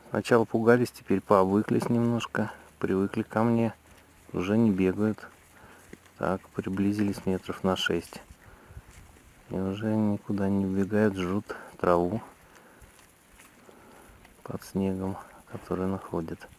Сначала пугались, теперь пообвыклись немножко, привыкли ко мне, уже не бегают. Так, приблизились метров на 6. И уже никуда не убегают, жрут траву под снегом, который находят.